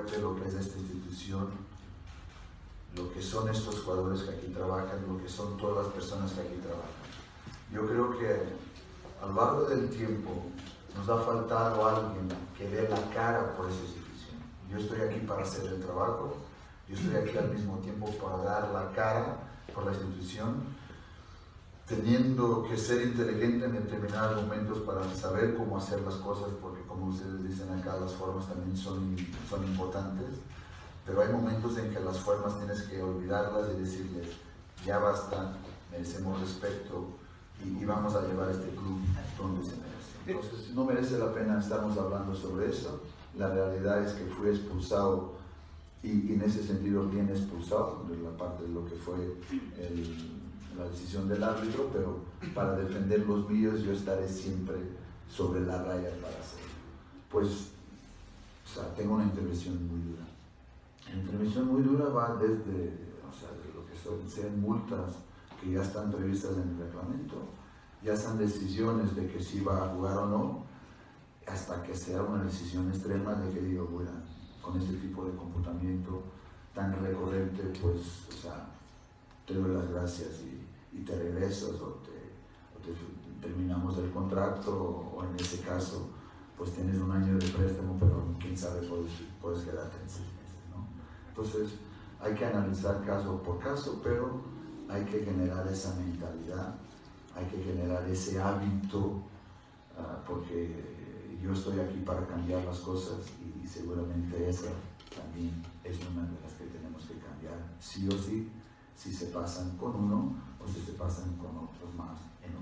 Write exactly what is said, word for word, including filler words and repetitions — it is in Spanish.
fuerte lo que es esta institución, lo que son estos jugadores que aquí trabajan, lo que son todas las personas que aquí trabajan. Yo creo que a lo largo del tiempo nos ha faltado alguien que dé la cara por esa institución. Yo estoy aquí para hacer el trabajo, yo estoy aquí al mismo tiempo para dar la cara por la institución, teniendo que ser inteligente en determinados momentos para saber cómo hacer las cosas, porque como ustedes dicen acá, las formas también son, son importantes, pero hay momentos en que las formas tienes que olvidarlas y decirles, ya basta, merecemos respeto y, y vamos a llevar este club donde se merece. Entonces no merece la pena estarnos hablando sobre eso. La realidad es que fui expulsado y, y en ese sentido bien expulsado, de la parte de lo que fue el, la decisión del árbitro, pero para defender los míos yo estaré siempre sobre la raya para hacerlo. Pues, o sea, tengo una intervención muy dura. La intervención muy dura va desde, o sea, desde lo que son, sean multas que ya están previstas en el reglamento, ya están decisiones de que si va a jugar o no, hasta que sea una decisión extrema de que digo, bueno, con este tipo de comportamiento tan recurrente, pues, o sea, te doy las gracias y, y te regresas o te, o te terminamos el contrato o, o en ese caso, pues tienes un año de préstamo, pero quién sabe, puedes, puedes quedarte en seis meses, ¿no? Entonces, hay que analizar caso por caso, pero hay que generar esa mentalidad, hay que generar ese hábito, uh, porque yo estoy aquí para cambiar las cosas y, y seguramente esa también es una de las que tenemos que cambiar, sí o sí, si se pasan con uno o si se pasan con otros más en